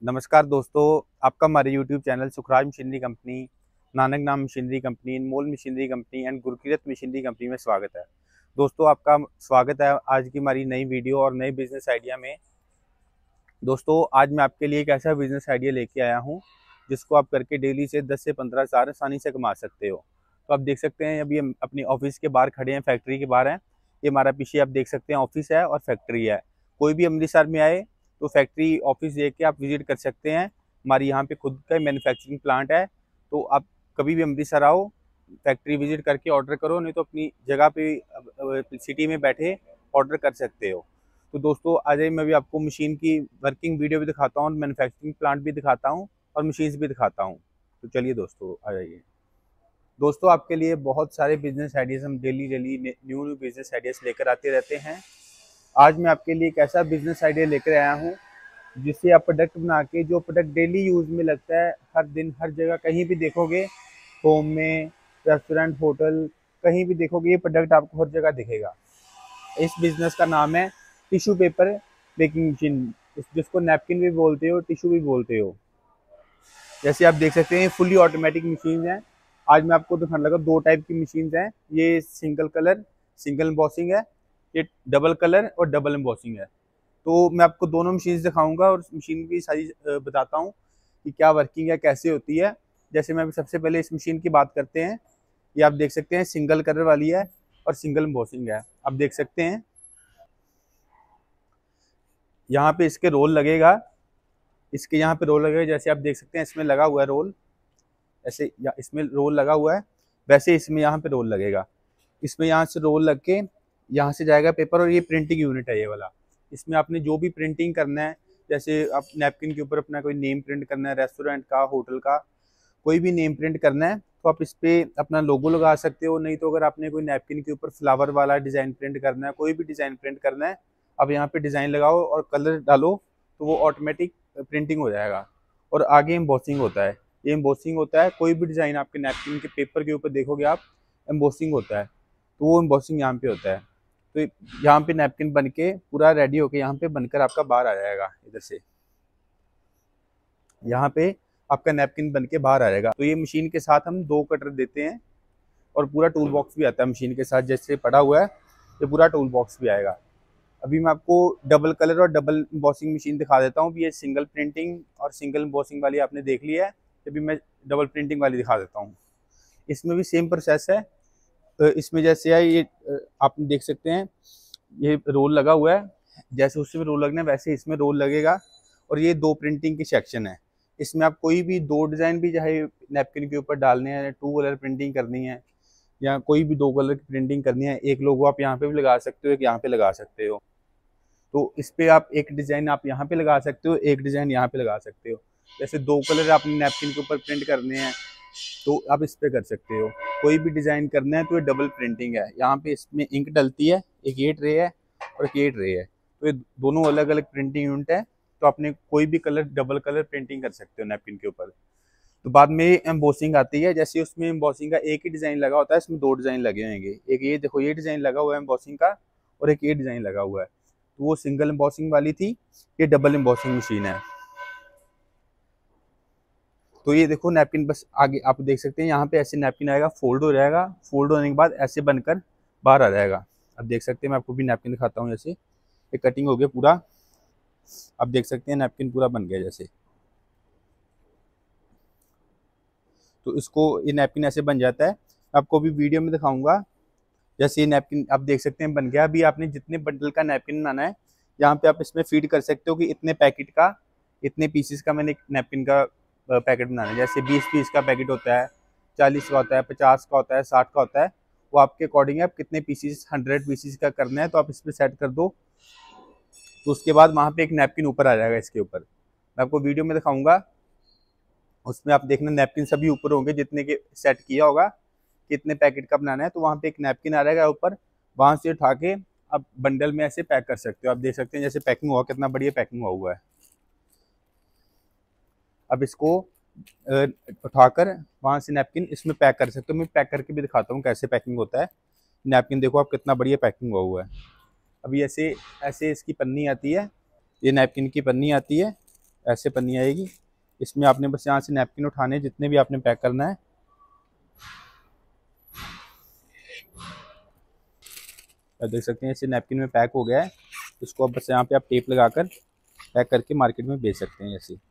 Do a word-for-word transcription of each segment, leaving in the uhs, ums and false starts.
नमस्कार दोस्तों, आपका हमारे YouTube channel Sukhraj machinery company, Nanak Naam machinery company, Anmol machinery company and Gurkirat machinery company में स्वागत है। दोस्तों, आपका स्वागत है आज की हमारी नई वीडियो और नए बिजनेस आइडिया में। दोस्तों, आज मैं आपके लिए एक ऐसा बिजनेस आइडिया लेके आया हूं जिसको आप करके डेली से दस से पंद्रह हज़ार आसानी से कमा सकते हो। तो आप देख सकते हैं, अभी हम अपनी ऑफिस के बाहर खड़े हैं, फैक्ट्री के बाहर हैं। ये हमारा पीछे आप देख सकते हैं ऑफिस है और फैक्ट्री है। कोई भी अमृतसर में आए तो फैक्ट्री ऑफिस देख के आप विजिट कर सकते हैं। हमारी यहाँ पे खुद का मैन्युफैक्चरिंग प्लांट है, तो आप कभी भी अमृतसर आओ, फैक्ट्री विजिट करके ऑर्डर करो, नहीं तो अपनी जगह पे सिटी में बैठे ऑर्डर कर सकते हो। तो दोस्तों, आज मैं भी आपको मशीन की वर्किंग वीडियो भी दिखाता हूँ, मैन्युफैक्चरिंग प्लांट भी दिखाता हूँ और मशीन्स भी दिखाता हूँ। तो चलिए दोस्तों, आ जाइए। दोस्तों, आपके लिए बहुत सारे बिजनेस आइडियाज़ हम daily daily new new business ideas लेकर आते रहते हैं। आज मैं आपके लिए एक ऐसा बिजनेस आइडिया लेकर आया हूँ जिससे आप प्रोडक्ट बना के, जो प्रोडक्ट डेली यूज़ में लगता है, हर दिन हर जगह कहीं भी देखोगे, होम में, रेस्टोरेंट, होटल, कहीं भी देखोगे ये प्रोडक्ट आपको हर जगह दिखेगा। इस बिज़नेस का नाम है टिश्यू पेपर बेकिंग मशीन, जिसको नैपकिन भी बोलते हो, टिश्यू भी बोलते हो। जैसे आप देख सकते हैं, फुली ऑटोमेटिक मशीन है। आज मैं आपको दिखाने लगा दो टाइप की मशीन हैं। ये सिंगल कलर सिंगल एम्बॉसिंग है, ये डबल कलर और डबल एम्बॉसिंग है। तो मैं आपको दोनों मशीन दिखाऊंगा और मशीन की सारी बताता हूँ कि क्या वर्किंग है, कैसे होती है। जैसे मैं सबसे पहले इस मशीन की बात करते हैं। ये आप देख सकते हैं सिंगल कलर वाली है और सिंगल एम्बॉसिंग है। आप देख सकते हैं यहाँ पे इसके रोल लगेगा, इसके यहाँ पे रोल लगेगा। जैसे आप देख सकते हैं इसमें लगा हुआ है रोल, ऐसे इसमें रोल लगा हुआ है, वैसे इसमें यहाँ पे रोल लगेगा। इसमें यहाँ से रोल लग के यहाँ से जाएगा पेपर, और ये प्रिंटिंग यूनिट है ये वाला। इसमें आपने जो भी प्रिंटिंग करना है, जैसे आप नैपकिन के ऊपर अपना कोई नेम प्रिंट करना है, रेस्टोरेंट का, होटल का, कोई भी नेम प्रिंट करना है, तो आप इस पर अपना लोगो लगा सकते हो। नहीं तो अगर आपने कोई नैपकिन के ऊपर फ्लावर वाला डिज़ाइन प्रिंट करना है, कोई भी डिज़ाइन प्रिंट करना है, अब यहाँ पे डिज़ाइन लगाओ और कलर डालो तो वो ऑटोमेटिक प्रिंटिंग हो जाएगा। और आगे एम्बॉसिंग होता है, ये एम्बॉसिंग होता है। कोई भी डिज़ाइन आपके नैपकिन के पेपर के ऊपर देखोगे आप, एम्बॉसिंग होता है, तो वो एम्बॉसिंग यहाँ पे होता है। तो यहाँ पे नैपकिन बन के पूरा रेडी होके यहाँ पे बनकर आपका बाहर आ जाएगा। इधर से यहाँ पे आपका नैपकिन बन के बाहर आ जाएगा। तो ये मशीन के साथ हम दो कटर देते हैं और पूरा टूल बॉक्स भी आता है मशीन के साथ। जैसे पड़ा हुआ है ये पूरा टूल बॉक्स भी आएगा। अभी मैं आपको डबल कलर और डबल एम्बॉसिंग मशीन दिखा देता हूँ। ये सिंगल प्रिंटिंग और सिंगल एम्बॉसिंग वाली आपने देख ली है, अभी मैं डबल प्रिंटिंग वाली दिखा देता हूँ। इसमें भी सेम प्रोसेस है। तो इसमें जैसे है, ये आप देख सकते हैं ये रोल लगा हुआ है, जैसे उसमें रोल लगना है वैसे इसमें रोल लगेगा। और ये दो प्रिंटिंग की सेक्शन है। इसमें आप कोई भी दो डिज़ाइन भी चाहे नैपकिन के ऊपर डालने हैं, टू कलर प्रिंटिंग करनी है, या कोई भी दो कलर की प्रिंटिंग करनी है, एक लोगो आप यहाँ पे भी लगा सकते हो, एक यहाँ पे लगा सकते हो। तो इस पे आप एक डिज़ाइन आप यहाँ पे लगा सकते हो, एक डिज़ाइन यहाँ पे लगा सकते हो। जैसे दो कलर आपने नैपकिन के ऊपर प्रिंट करने हैं तो आप इस पे कर सकते हो। कोई भी डिज़ाइन करना है तो ये डबल प्रिंटिंग है। यहाँ पे इसमें इंक डलती है, एक ये ट्रे है और एक ये ट्रे है, तो ये दोनों अलग अलग प्रिंटिंग यूनिट है। तो आपने कोई भी कलर डबल कलर प्रिंटिंग कर सकते हो नैपकिन के ऊपर। तो बाद में एम्बॉसिंग आती है। जैसे उसमें एम्बॉसिंग का एक ही डिज़ाइन लगा होता है, इसमें दो डिज़ाइन लगे होंगे। एक ये देखो, ये डिज़ाइन लगा हुआ है एम्बॉसिंग का, और एक ये डिज़ाइन लगा हुआ है। तो वो सिंगल एम्बॉसिंग वाली थी, ये डबल एम्बॉसिंग मशीन है। तो ये देखो नैपकिन, बस आगे आप देख सकते हैं यहाँ पे ऐसे नैपकिन आएगा, फोल्ड हो जाएगा, फोल्ड होने के बाद ऐसे बनकर बाहर आ जाएगा। अब देख सकते हैं, मैं आपको भी नैपकिन दिखाता हूँ। जैसे ये कटिंग हो गया पूरा, आप देख सकते हैं नैपकिन पूरा बन गया जैसे। तो इसको ये नैपकिन ऐसे बन जाता है, आपको भी वीडियो में दिखाऊंगा। जैसे ये नैपकिन आप देख सकते हैं बन गया। अभी आपने जितने बंडल का नैपकिन बनाना है, यहाँ पे आप इसमें फीड कर सकते हो कि इतने पैकेट का, इतने पीसेस का मैंने नैपकिन का पैकेट बनाना है। जैसे बीस पीस का पैकेट होता है, चालीस का होता है, पचास का होता है, साठ का होता है। वो आपके अकॉर्डिंग है, आप कितने पीसीस, हंड्रेड पीसीस का करना है तो आप इस पर सेट कर दो। तो उसके बाद वहाँ पे एक नैपकिन ऊपर आ जाएगा इसके ऊपर। मैं आपको वीडियो में दिखाऊंगा, उसमें आप देखना नैपकिन सभी ऊपर होंगे जितने के सेट किया होगा, कितने पैकेट का बनाना है। तो वहाँ पे एक नैपकिन आ रहेगा ऊपर, वहाँ से उठा के आप बंडल में ऐसे पैक कर सकते हो। आप देख सकते हैं जैसे पैकिंग हुआ, कितना बढ़िया पैकिंग हुआ हुआ है। अब इसको उठाकर वहाँ से नैपकिन इसमें पैक कर सकते हो। मैं पैक करके भी दिखाता हूँ कैसे पैकिंग होता है। नैपकिन देखो आप, कितना बढ़िया पैकिंग हुआ हुआ है। अभी ऐसे ऐसे इसकी पन्नी आती है, ये नैपकिन की पन्नी आती है, ऐसे पन्नी आएगी। इसमें आपने बस यहाँ से नैपकिन उठाने जितने भी आपने पैक करना है। आप देख सकते हैं ऐसे नैपकिन में पैक हो गया है। इसको अब बस यहाँ पे आप टेप लगाकर पैक करके मार्केट में बेच सकते हैं। ऐसे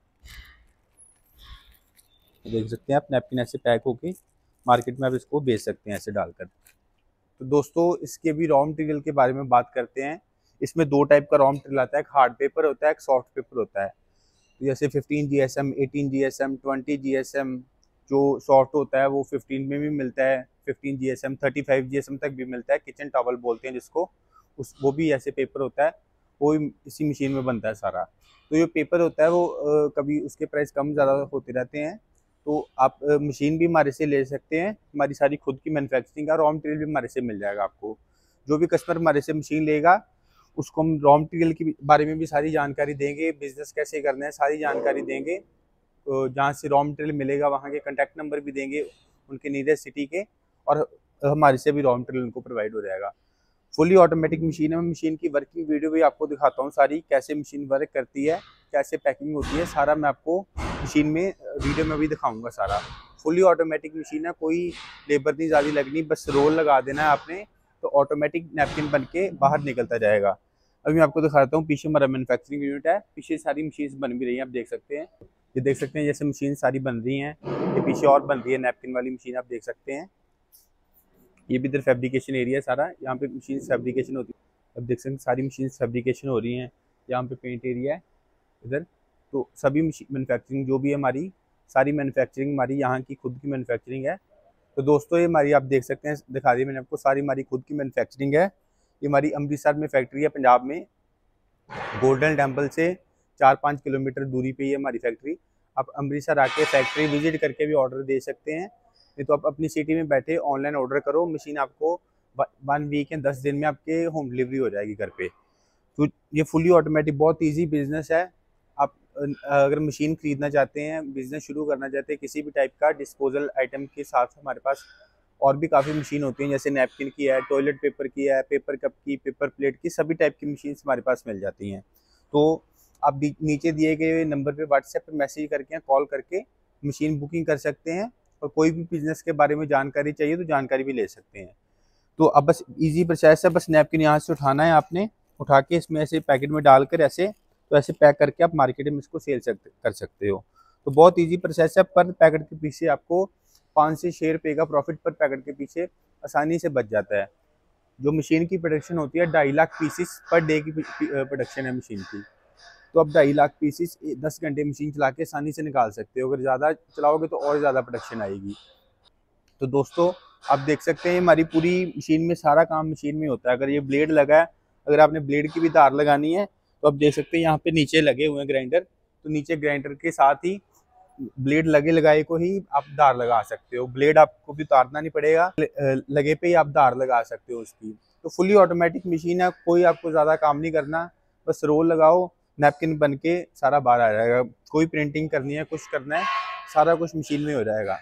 देख सकते हैं आप नैपकिन ऐसे पैक होके मार्केट में आप इसको बेच सकते हैं ऐसे डालकर। तो दोस्तों इसके भी रॉ मटेरियल के बारे में बात करते हैं। इसमें दो टाइप का रॉ मटेरियल आता है, एक हार्ड पेपर होता है, एक सॉफ्ट पेपर होता है। तो जैसे fifteen G S M, eighteen G S M, twenty G S M जो सॉफ्ट होता है वो फिफ्टीन में भी मिलता है, fifteen G S M, thirty five G S M तक भी मिलता है। किचन टॉवल बोलते हैं जिसको, उस वो भी ऐसे पेपर होता है, वो इसी मशीन में बनता है सारा। तो ये पेपर होता है वो आ, कभी उसके प्राइस कम ज़्यादा होते रहते हैं। तो आप मशीन भी हमारे से ले सकते हैं, हमारी सारी खुद की मैन्युफैक्चरिंग का रॉ मटेरियल भी हमारे से मिल जाएगा आपको। जो भी कस्टमर हमारे से मशीन लेगा उसको हम रॉ मटेरियल के बारे में भी सारी जानकारी देंगे, बिजनेस कैसे करना है सारी जानकारी देंगे। तो जहाँ से रॉ मटेरियल मिलेगा वहाँ के कॉन्टैक्ट नंबर भी देंगे उनके नियरेस्ट सिटी के, और हमारे से भी रॉ मटेरियल उनको प्रोवाइड हो जाएगा। फुली ऑटोमेटिक मशीन है। मैं मशीन की वर्किंग वीडियो भी आपको दिखाता हूँ सारी, कैसे मशीन वर्क करती है, कैसे पैकिंग होती है, सारा मैं आपको मशीन में वीडियो में भी दिखाऊंगा सारा। फुली ऑटोमेटिक मशीन है, कोई लेबर नहीं ज़्यादा लगनी, बस रोल लगा देना है आपने तो ऑटोमेटिक नैपकिन बन के बाहर निकलता जाएगा। अभी मैं आपको दिखाता हूँ, पीछे हमारा मैन्युफैक्चरिंग यूनिट है, पीछे सारी मशीन बन भी रही हैं, आप देख सकते हैं। ये देख सकते हैं जैसे मशीन सारी बन रही हैं, ये पीछे और बन रही है नैपकिन वाली मशीन, आप देख सकते हैं। ये भी इधर फैब्रिकेशन एरिया है सारा, यहाँ पे मशीन फैब्रिकेशन होती है। अब देख सकते हैं सारी मशीन फैब्रिकेशन हो रही हैं। यहाँ पे पेंट एरिया है इधर। तो सभी मैन्युफैक्चरिंग जो भी है हमारी, सारी मैन्युफैक्चरिंग हमारी यहाँ की खुद की मैन्युफैक्चरिंग है। तो दोस्तों ये हमारी आप देख सकते हैं, दिखा दी मैंने आपको, सारी हमारी खुद की मैन्युफैक्चरिंग है। ये हमारी अमृतसर में फैक्ट्री है, पंजाब में, गोल्डन टेम्पल से चार पाँच किलोमीटर दूरी पे ही है हमारी फैक्ट्री। आप अमृतसर आके फैक्ट्री विजिट करके भी ऑर्डर दे सकते हैं, नहीं तो आप अपनी सिटी में बैठे ऑनलाइन ऑर्डर करो, मशीन आपको वन वीक या दस दिन में आपके होम डिलीवरी हो जाएगी घर पे। तो ये फुली ऑटोमेटिक बहुत इजी बिजनेस है। आप अगर मशीन खरीदना चाहते हैं, बिजनेस शुरू करना चाहते हैं किसी भी टाइप का डिस्पोजल आइटम के साथ, हमारे पास और भी काफ़ी मशीन होती हैं, जैसे नैपकिन की है, टॉयलेट पेपर की है, पेपर कप की, पेपर प्लेट की, सभी टाइप की मशीन हमारे पास मिल जाती हैं। तो आप नीचे दिए गए नंबर पे व्हाट्सएप पे मैसेज करके, कॉल करके मशीन बुकिंग कर सकते हैं, और कोई भी बिजनेस के बारे में जानकारी चाहिए तो जानकारी भी ले सकते हैं। तो अब बस इजी प्रोसेस है, बस नैपकिन यहाँ से उठाना है आपने, उठा के इसमें ऐसे पैकेट में डालकर ऐसे, तो ऐसे पैक करके आप मार्केट में इसको सेल सकते कर सकते हो। तो बहुत इजी प्रोसेस है। पर पैकेट के पीछे आपको पाँच से छः रुपये का प्रॉफिट पर पैकेट के पीछे आसानी से बच जाता है। जो मशीन की प्रोडक्शन होती है ढाई लाख पीसीस पर डे की प्रोडक्शन है मशीन की। तो आप ढाई लाख पीसीस दस घंटे मशीन चला के आसानी से निकाल सकते हो। अगर ज़्यादा चलाओगे तो और ज़्यादा प्रोडक्शन आएगी। तो दोस्तों आप देख सकते हैं हमारी पूरी मशीन में सारा काम मशीन में होता है। अगर ये ब्लेड लगा है, अगर आपने ब्लेड की भी तार लगानी है तो आप देख सकते हैं यहाँ पे नीचे लगे हुए हैं ग्राइंडर, तो नीचे ग्राइंडर के साथ ही ब्लेड लगे लगाए को ही आप धार लगा सकते हो। ब्लेड आपको भी उतारना नहीं पड़ेगा, लगे पे ही आप धार लगा सकते हो उसकी। तो फुली ऑटोमेटिक मशीन है, कोई आपको ज़्यादा काम नहीं करना, बस रोल लगाओ, नैपकिन बन के सारा बाहर आ जाएगा। कोई प्रिंटिंग करनी है, कुछ करना है, सारा कुछ मशीन में हो जाएगा।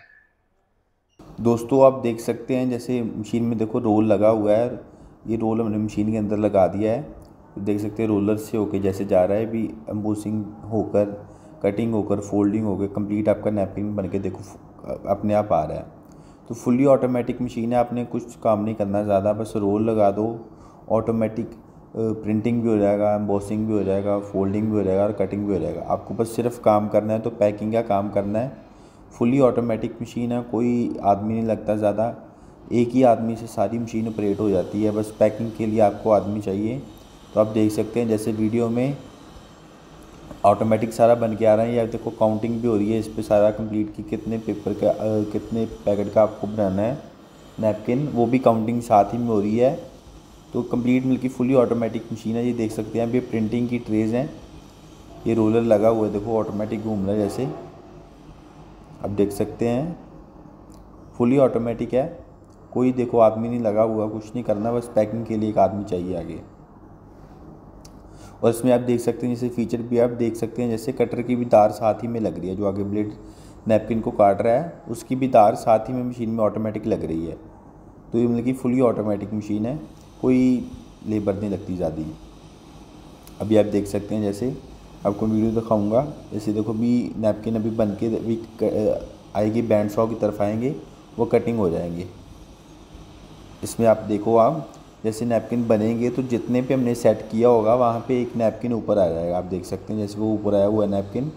दोस्तों आप देख सकते हैं जैसे मशीन में देखो रोल लगा हुआ है, ये रोल हमने मशीन के अंदर लगा दिया है। तो देख सकते हैं रोलर से होके जैसे जा रहा है, भी एम्बोसिंग होकर, कटिंग होकर, फोल्डिंग होकर कंप्लीट आपका नैपकिन बन के देखो अपने आप आ रहा है। तो फुली ऑटोमेटिक मशीन है, आपने कुछ काम नहीं करना ज़्यादा, बस रोल लगा दो, ऑटोमेटिक प्रिंटिंग भी हो जाएगा, एम्बोसिंग भी हो जाएगा, फोल्डिंग भी हो जाएगा और कटिंग भी हो जाएगा। आपको बस सिर्फ काम करना है, तो पैकिंग का काम करना है। फुली ऑटोमेटिक मशीन है, कोई आदमी नहीं लगता ज़्यादा, एक ही आदमी से सारी मशीन ऑपरेट हो जाती है। बस पैकिंग के लिए आपको आदमी चाहिए। तो आप देख सकते हैं जैसे वीडियो में ऑटोमेटिक सारा बन के आ रहा है। या देखो काउंटिंग भी हो रही है इस पर सारा कंप्लीट की कितने पेपर का आ, कितने पैकेट का आपको बनाना है नैपकिन, वो भी काउंटिंग साथ ही में हो रही है। तो कंप्लीट मिलकर फुली ऑटोमेटिक मशीन है। ये देख सकते हैं, अब ये प्रिंटिंग की ट्रेज हैं, ये रोलर लगा हुआ है, देखो ऑटोमेटिक घूम रहा है जैसे अब देख सकते हैं। फुली ऑटोमेटिक है, कोई देखो आदमी नहीं लगा हुआ, कुछ नहीं करना, बस पैकिंग के लिए एक आदमी चाहिए आगे। और इसमें आप देख सकते हैं जैसे फीचर भी आप देख सकते हैं, जैसे कटर की भी तार साथ ही में लग रही है, जो आगे ब्लेड नैपकिन को काट रहा है उसकी भी तार साथ ही में मशीन में ऑटोमेटिक लग रही है। तो ये मतलब कि फुली ऑटोमेटिक मशीन है, कोई लेबर नहीं लगती ज़्यादा। अभी आप देख सकते हैं जैसे आपको वीडियो दिखाऊंगा। जैसे देखो भी नैपकिन अभी बन के अभी आएगी, बैंड सौ की तरफ आएंगे, वो कटिंग हो जाएंगे। इसमें आप देखो, आप जैसे नैपकिन बनेंगे तो जितने पे हमने सेट किया होगा वहाँ पे एक नैपकिन ऊपर आ जाएगा। आप देख सकते हैं जैसे वो ऊपर आया हुआ है नैपकिन।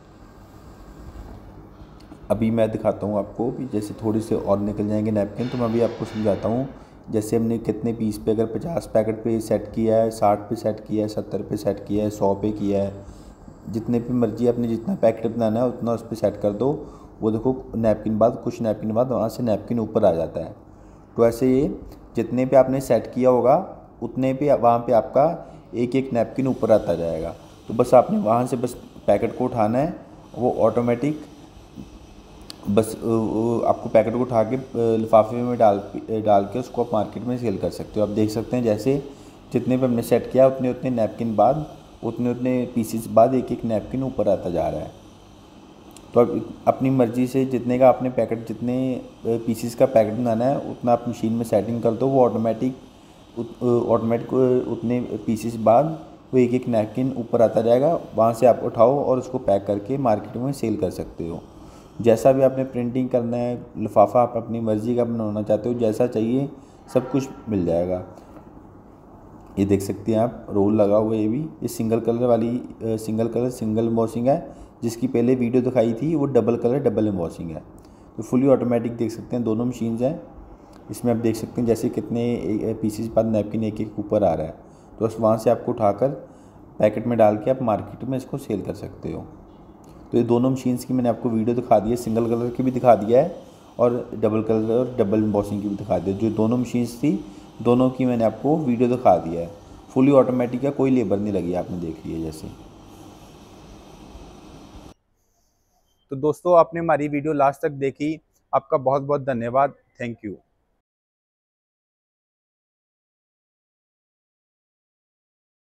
अभी मैं दिखाता हूँ आपको भी, जैसे थोड़ी से और निकल जाएंगे नैपकिन, तो मैं अभी आपको समझाता हूँ। जैसे हमने कितने पीस पे, अगर पचास पैकेट पे सेट किया है, साठ पे सेट किया है, सत्तर पे सेट किया है, सौ पे किया है, जितने पे मर्जी आपने जितना पैकेट बनाना है उतना उस पर सेट कर दो। वो देखो नैपकिन बाद, कुछ नैपकिन बाद वहाँ से नैपकिन ऊपर आ जाता है। तो ऐसे ये जितने पे आपने सेट किया होगा उतने पे वहाँ पे आपका एक एक नैपकिन ऊपर आता जाएगा। तो बस आपने वहाँ से बस पैकेट को उठाना है, वो ऑटोमेटिक बस आपको पैकेट को उठा के लिफाफे में डाल डाल के उसको आप मार्केट में सेल कर सकते हो। आप देख सकते हैं जैसे जितने पे हमने सेट किया उतने उतने नैपकिन बाद, उतने उतने पीसीस बाद एक एक नैपकिन ऊपर आता जा रहा है। तो अब अपनी मर्ज़ी से जितने का आपने पैकेट, जितने पीसीस का पैकेट बनाना है उतना आप मशीन में सेटिंग कर दो, वो ऑटोमेटिक ऑटोमेटिक उतने पीसीस बाद वो एक एक नैपकिन ऊपर आता जाएगा। वहाँ से आप उठाओ और उसको पैक करके मार्केट में सेल कर सकते हो। जैसा भी आपने प्रिंटिंग करना है, लिफाफा आप अपनी मर्ज़ी का बनवाना चाहते हो, जैसा चाहिए सब कुछ मिल जाएगा। ये देख सकते हैं आप, रोल लगा हुआ है। ये भी ये सिंगल कलर वाली सिंगल कलर सिंगल एम्बॉसिंग है। जिसकी पहले वीडियो दिखाई थी वो डबल कलर डबल एम्बॉसिंग है। तो फुली ऑटोमेटिक देख सकते हैं, दोनों मशीन्स हैं। इसमें आप देख सकते हैं जैसे कितने पीसीस बाद नैपकिन एक एक ऊपर आ रहा है। तो बस वहाँ से आपको उठाकर पैकेट में डाल के आप मार्केट में इसको सेल कर सकते हो। तो ये दोनों मशीन्स की मैंने आपको वीडियो दिखा दी है, सिंगल कलर की भी दिखा दिया है और डबल कलर और डबल एम्बॉसिंग की भी दिखा दी है। जो दोनों मशीन्स थी दोनों की मैंने आपको वीडियो दिखा दिया है। फुली ऑटोमेटिक है, कोई लेबर नहीं लगी, आपने देख लिया जैसे। तो दोस्तों आपने हमारी वीडियो लास्ट तक देखी, आपका बहुत बहुत धन्यवाद। Thank you.